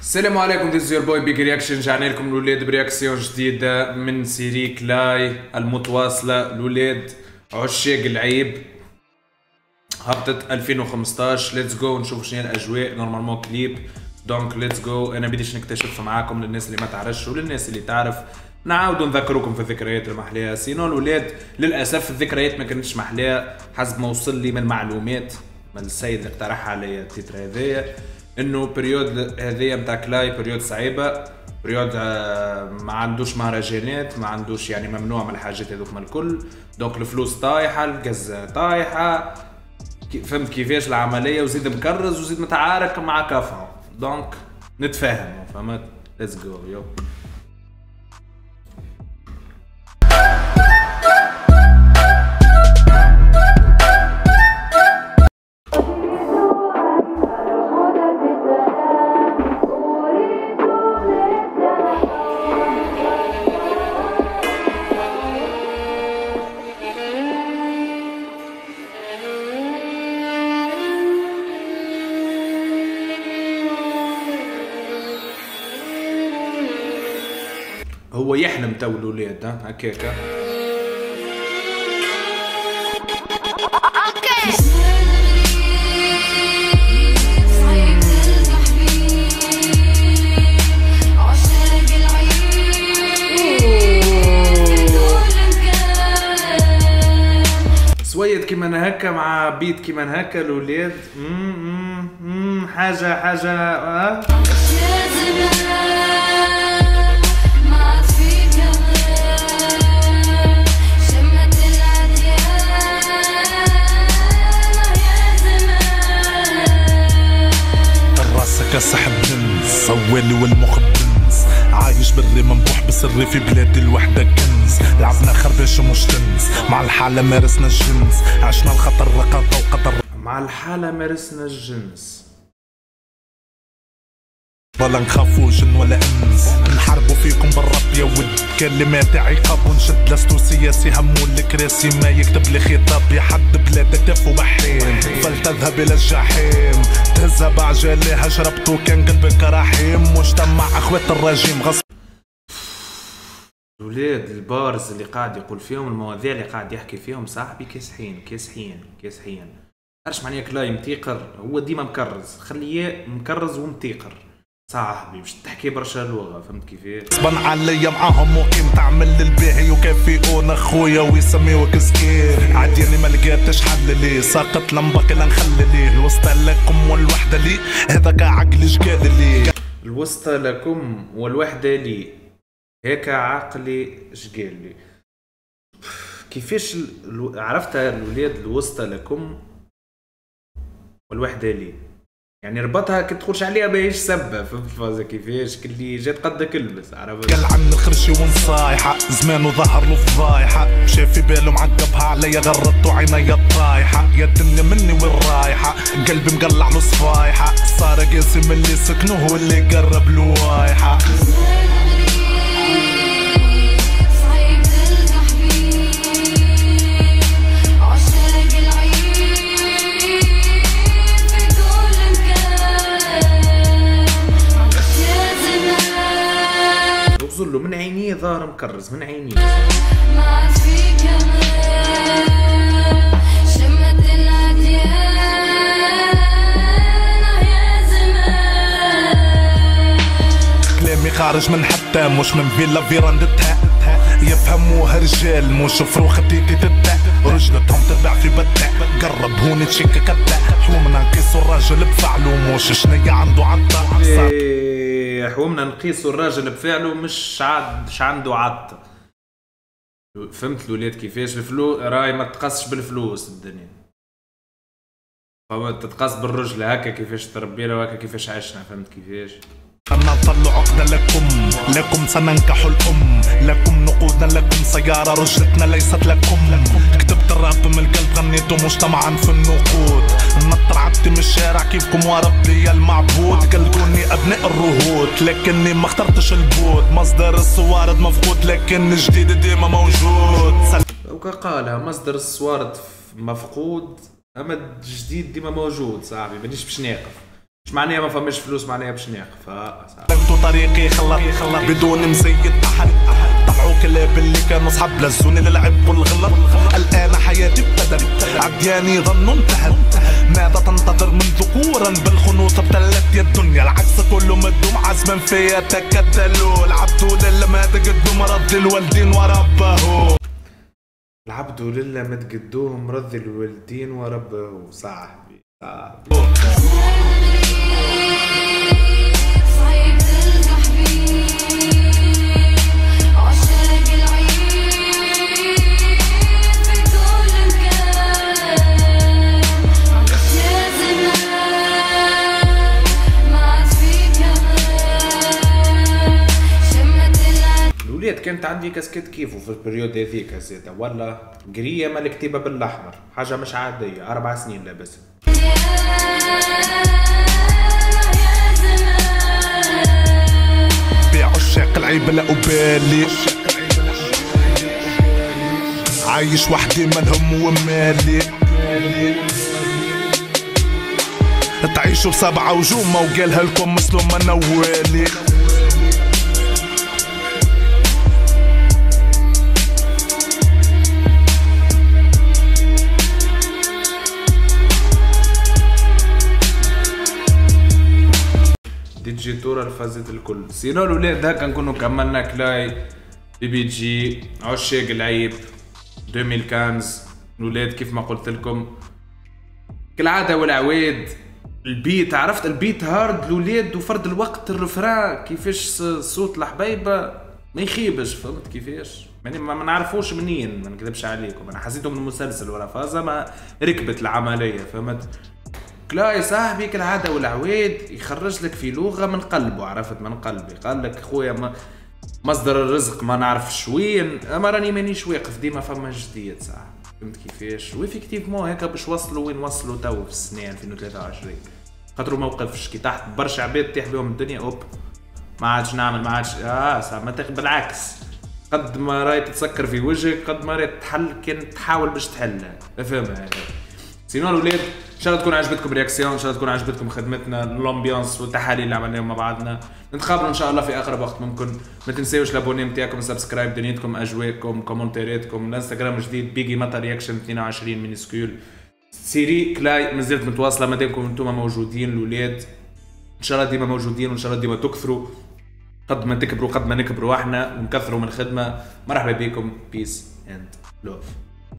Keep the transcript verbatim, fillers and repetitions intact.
السلام عليكم، this is your boy big reaction. رجعنا لكم الولاد برياكسيون جديدة من سيري كلاي المتواصلة. الولاد عشاق العيب هبطت ألفين وخمسطاش. ليتس جو نشوف شنو هي الاجواء. نورمالمون كليب، دونك ليتس جو. انا بديش نكتشف معاكم للناس اللي ما تعرفش وللناس اللي تعرف، نعاودوا نذكروكم في الذكريات المحليه. سينو الولاد للاسف الذكريات ما كانتش محليه حسب ما وصل لي من معلومات من السيد اللي اقترح علي التتر هذايا، انه بريود هذيا نتاع كلاي بريود صعيبه، بريود ما عندوش مهرجانات، ما عندوش يعني ممنوع من الحاجات هذوك من الكل. دونك الفلوس طايحه، الجزه طايحه، فهمت كيفاش العمليه، وزيد مكرز وزيد متعارك مع كافهم. دونك نتفاهموا، فهمت؟ ليتس جو يو. هو يحلم تو الولاد هكاكا. سويد كيما هكا مع بيت كيما هكا الولاد. امم حاجه حاجه اه كسحب جنس صوالي والمخبنس، عايش بري منبوح بسري في بلادي الوحدة كنز. لعبنا خرباش ومش تنس، مع الحالة مارسنا الجنس، عشنا الخطر رقاطة وقطر. مع الحالة مارسنا الجنس، ولا نخافوا جن ولا انس، نحاربوا فيكم بالرب يا ود. كلماتي عقاب ونشد، لستو سياسي همو الكراسي، ما يكتب لي خطاب يا حد بلادك تف وبحيم. فلتذهب الى الجحيم، تهزها بعجالها شربتو كان قلبك رحيم. مجتمع اخوات الرجيم غصب. الولاد البارز اللي قاعد يقول فيهم، المواضيع اللي قاعد يحكي فيهم صاحبي كاسحين كاسحين كاسحين. عرفش معناها كلاي متيقر، هو ديما مكرز، خليه مكرز ومتيقر صاحبي، باش تحكي برشا لغه، فهمت كيفاش؟ صبن عليا معاهم مقيم، تعمل للباهي وكافئون اخويا ويسميوك سكير. عاديني ما لقيتش حل ليه، ساقط لمبك لا نخلي ليه. الوسطى لكم والوحده لي، هذاك عقلي شقال لي. الوسطى لكم والوحده لي، هيك عقلي شقال لي. كيفاش ال... عرفتها الولاد؟ الوسطى لكم والوحده لي، يعني ربطها كي تقولش عليها باهيش سبه، فهمت الفازه كيفاش؟ كلي جات قدك البس، عرفت؟ قال عن الخرشي ونصايحه، زمان وظهر له فضايحه، شاف في باله معقبها عليا، غرته عينيا الطايحه. يا الدنيا مني وين رايحه، قلبي مقلع له صفايحه، صار قاسم اللي سكنوه واللي قرب له وايحه. له من عينيه ظاهر مكرز من عينيه. كلامي خارج من حتى مش من فيلا فيراندتها، يفهموها رجال مش فروخ تيتي تتا، رجلتهم تتبع في بتا. قرب هوني تشيك كتا، حومنا نقيسوا الراجل بفعله مش شنيا عنده عطا. حومنا نقيسوا الراجل بفعله مش عاد ش عنده عط. فهمت الولاد كيفاش؟ الفلوس راي ما تقصش بالفلوس الدنيا، فهمت؟ تتقص بالرجل هكا كيفاش تربينا وهكا كيفاش عشنا، فهمت كيفاش؟ أنا نطلع عقدة لكم، لكم سننكح الأم، لكم نقودنا، لكم سيارة، رجلتنا ليست لكم. كتبت الراب من القلب، غنيته مجتمعا في النقود. نطر عبتي من الشارع كيفكم وربي المعبود. قلقوني أبناء الرهود لكني ما اخترتش البود. مصدر الصوارد مفقود لكن الجديد ديما موجود. وكقالها مصدر الصوارد مفقود، اما الجديد ديما موجود صاحبي، مانيش باش ناقف. مش معناها ما فماش فلوس، معناها باش ناقف. لقيتو طريقي خلط بدون مزيد احد، طلعوا كلاب اللي كانوا صحاب لزوني للعب والغلط. الان حياتي ابتدت، عدياني ظنوا انتهت. ماذا تنتظر من ذكورا بالخنوص ابتلت يا الدنيا؟ العكس كله مدوم عزما فيا تكتلوا. العبد لله ما تقدم رد الوالدين وربه. العبد لله ما تقدوهم رد الوالدين وربه. صاحبي صاحبي كانت عندي كاسكيت كيفو في البريود هذيك زيدا، ولا قريه مال كتيبه بالاحمر، حاجه مش عاديه، اربع سنين لابسها. بعشاق العيب لا أبالي، عايش وحدي مالهم ومالي. تعيشوا بسبعة وجومة وقالها لكم مسلوم انا والي. دي جي تورا الفازت الكل. سينو الولاد هكا نكونوا كملنا كلاي بي بي جي عشاق العيب ألفين وخمسطاش. الولاد كيف ما قلت لكم كالعاده والعواد، البيت عرفت البيت هارد الولاد، وفرد الوقت الرفران كيفاش صوت الحبيبه ما يخيبش، فهمت كيفاش؟ يعني ما نعرفوش منين، ما نكذبش عليكم، انا حسيته من المسلسل ولا فازه ما ركبت العمليه، فهمت؟ كلاي صاحبي كالعاده والعواد يخرج لك في لغه من قلبه، عرفت؟ من قلبي قال لك خويا ما مصدر الرزق ما نعرف شوين، اما راني مانيش واقف ديما فما جديد صاحبي، فهمت كيفاش؟ وإفكتيفمون هكا باش وصلوا وين وصلوا تو في السنه ألفين وثلاثة وعشرين، خاطروا موقفش كي تحت برشا عباد تطيح بهم الدنيا اوب ما عادش نعمل ما عادش اه صاحبي، ما تاخذ بالعكس، قد ما راهي تتسكر في وجهك قد ما راهي تحل كان تحاول باش تحلها، فهمها؟ سينو الولاد ان شاء الله تكون عجبتكم رياكسيون، ان شاء الله تكون عجبتكم خدمتنا، الامبيونس والتحاليل اللي عملناهم مع بعضنا. نتقابلوا ان شاء الله في اقرب وقت ممكن. ما تنساوش الابوني نتاعكم، سبسكرايب، دنيتكم، اجواءكم، كومنتيراتكم. الانستغرام جديد بيجي ماتا رياكشن اثنين وعشرين مينيسكول. سيري كلاي مازالت متواصله مادامكم انتم موجودين الولاد، ان شاء الله ديما موجودين، وان شاء الله ديما تكثروا، قد ما تكبروا قد ما نكبروا احنا ونكثروا من الخدمه. مرحبا بكم، بيس اند لوف.